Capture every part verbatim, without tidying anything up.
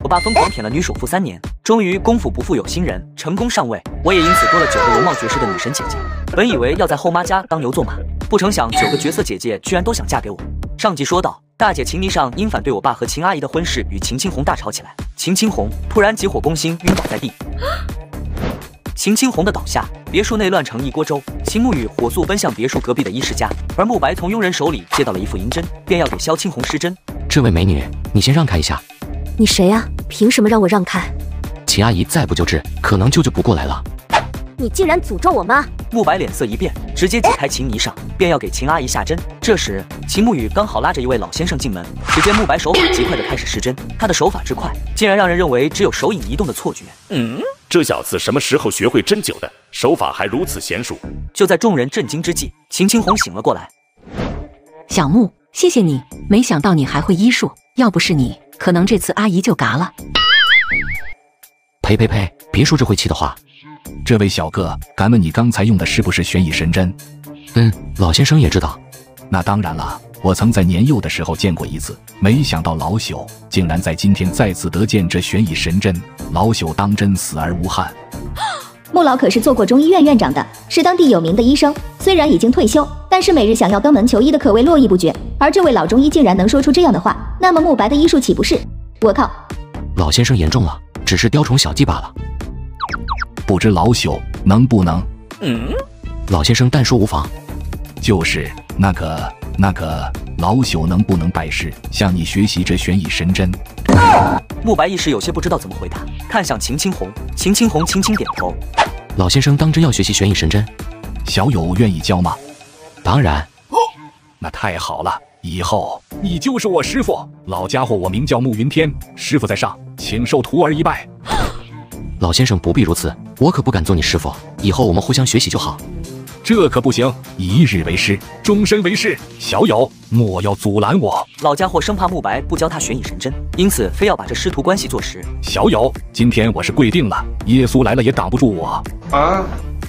我爸疯狂舔了女首富三年，终于功夫不负有心人，成功上位。我也因此多了九个容貌绝世的女神姐姐。本以为要在后妈家当牛做马，不成想九个绝色姐姐居然都想嫁给我。上集说到，大姐秦霓裳因反对我爸和秦阿姨的婚事，与秦青红大吵起来。秦青红突然急火攻心，晕倒在地。秦青红的倒下，别墅内乱成一锅粥。秦沐雨火速奔向别墅隔壁的医师家，而慕白从佣人手里接到了一副银针，便要给萧青红施针。 这位美女，你先让开一下。 你谁呀、啊？凭什么让我让开？ 秦阿姨再不救治，可能救救不过来了。 你竟然诅咒我妈！ 慕白脸色一变，直接挤开秦霓裳，便要给秦阿姨下针。这时，秦沐雨刚好拉着一位老先生进门，只见慕白手法极快地开始施针，他的手法之快，竟然让人认为只有手影移动的错觉。 嗯，这小子什么时候学会针灸的？手法还如此娴熟。 就在众人震惊之际，秦青红醒了过来。 小木，谢谢你，没想到你还会医术，要不是你，可能这次阿姨就嘎了。 呸呸呸！别说这晦气的话。 这位小哥，敢问你刚才用的是不是悬疑神针？ 嗯，老先生也知道。 那当然了，我曾在年幼的时候见过一次，没想到老朽竟然在今天再次得见这悬疑神针，老朽当真死而无憾。 穆老可是做过中医院院长的，是当地有名的医生，虽然已经退休，但是每日想要登门求医的可谓络绎不绝。而这位老中医竟然能说出这样的话，那么慕白的医术岂不是……我靠！ 老先生严重了，只是雕虫小技罢了。 不知老朽能不能…… 嗯， 老先生但说无妨。 就是那个那个，老朽能不能拜师，向你学习这悬疑神针？ 慕白一时有些不知道怎么回答，看向秦青红，秦青红轻轻点头。 老先生当真要学习悬疑神针？ 小友愿意教吗？ 当然。 哦，那太好了，以后你就是我师傅。老家伙，我名叫慕云天，师傅在上，请受徒儿一拜。 老先生不必如此，我可不敢做你师傅，以后我们互相学习就好。 这可不行，一日为师，终身为师。小友，莫要阻拦我。 老家伙生怕慕白不教他悬疑神针，因此非要把这师徒关系做实。 小友，今天我是跪定了，耶稣来了也挡不住我。啊！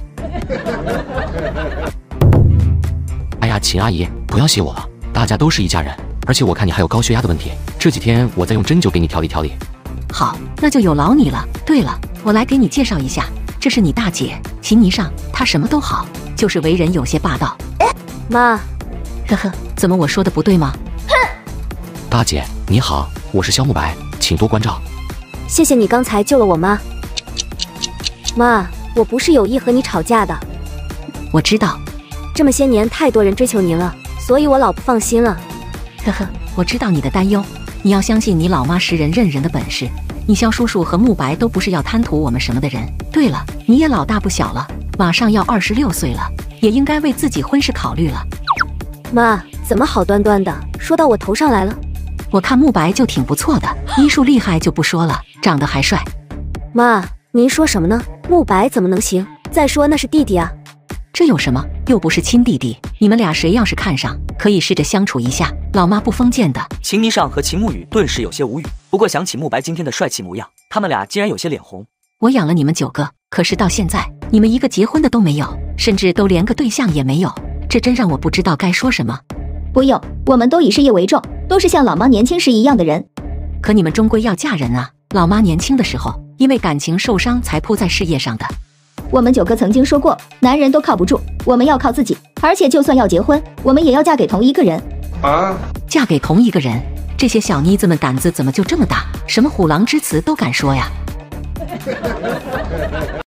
哎呀，秦阿姨，不要谢我了，大家都是一家人，而且我看你还有高血压的问题，这几天我再用针灸给你调理调理。 好，那就有劳你了。对了，我来给你介绍一下，这是你大姐秦霓裳，她什么都好，就是为人有些霸道。 妈， 呵呵，怎么我说的不对吗？ 哼！ 大姐你好，我是萧慕白，请多关照。 谢谢你刚才救了我妈。妈，我不是有意和你吵架的。 我知道， 这么些年太多人追求您了，所以我老不放心了。 呵呵，我知道你的担忧。你要相信你老妈识人认人的本事，你萧叔叔和慕白都不是要贪图我们什么的人。对了，你也老大不小了，马上要二十六岁了，也应该为自己婚事考虑了。 妈，怎么好端端的说到我头上来了？ 我看慕白就挺不错的，医术厉害就不说了，长得还帅。 妈，您说什么呢？慕白怎么能行？再说那是弟弟啊。 这有什么？又不是亲弟弟，你们俩谁要是看上，可以试着相处一下，老妈不封建的。 秦霓裳和秦沐雨顿时有些无语，不过想起慕白今天的帅气模样，他们俩竟然有些脸红。 我养了你们九个，可是到现在你们一个结婚的都没有，甚至都连个对象也没有，这真让我不知道该说什么。 不用，我们都以事业为重，都是像老妈年轻时一样的人。 可你们终归要嫁人啊，老妈年轻的时候因为感情受伤才扑在事业上的。 我们九个曾经说过，男人都靠不住，我们要靠自己，而且就算要结婚，我们也要嫁给同一个人。 啊，嫁给同一个人？这些小妮子们胆子怎么就这么大？什么虎狼之词都敢说呀？